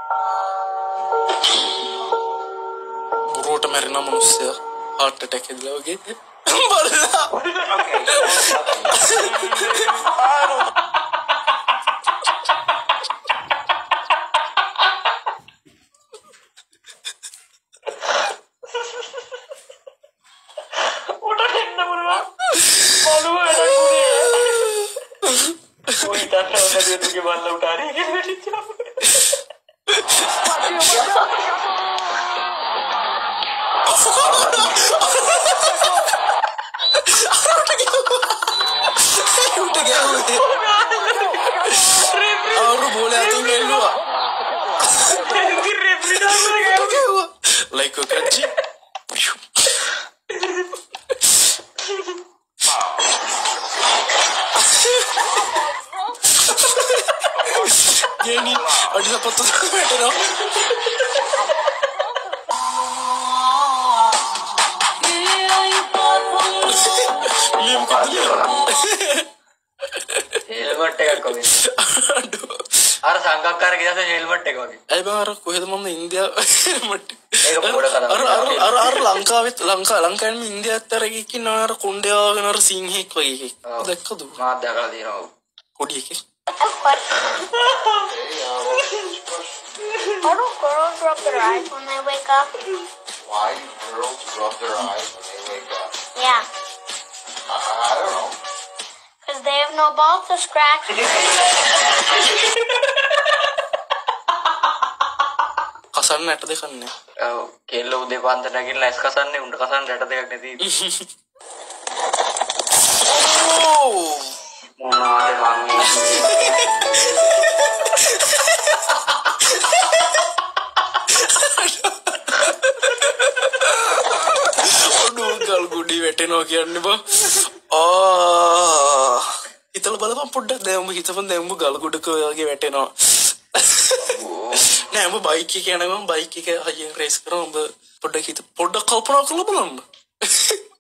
බොරුවට මැරෙන මිනිස්සයා heart attack එකදලා වගේ බලලා Aku boleh tinggal dua. Like kaji. Jadi ada apa tuh? Ada Liam helmet එකක් වගේ. අර සංගක්කාර කියනස helmet එක වගේ. ඇයි බං අර කොහෙද මම ඉන්දියාව helmet ඒක පොඩ කරා. අර ලංකාවෙත් ලංකාවෙන් ඉන්දියාවත් අර එකක් ඉන්නවා අර කොණ්ඩේ වගේ අර සිංහෙක් වගේ එකක්. දැක්කද? මාත් දැකලා තියෙනවා. පොඩි එකක්. Why do girls rub their eyes when they wake up? Why do girls rub their eyes when they wake up? Yeah. I don't know. Because they have no balls to scratch. කසන්න ඇට දෙකක් නෑ. ඔව් කෙල්ල උදේ පාන්දර නැගිටලා ඇස් කසන්නේ උණ්ඩ කසන්න ඇට දෙකක් නැති. මොනවාද මං ගල් ගුඩි වැටෙනවා කියන්නේ බා. හිතලා බලපන් පොඩ්ඩක් දැන් උඹ හිතපන් දැන් උඹ ගල් ගුඩක වගේ වැටෙනවා. නෑ උඹ බයික් එක යනවා බයික් එක හයියෙන් රේස් කරනවා උඹ පොඩ්ඩක් කල්පනා කරලා බලන්න.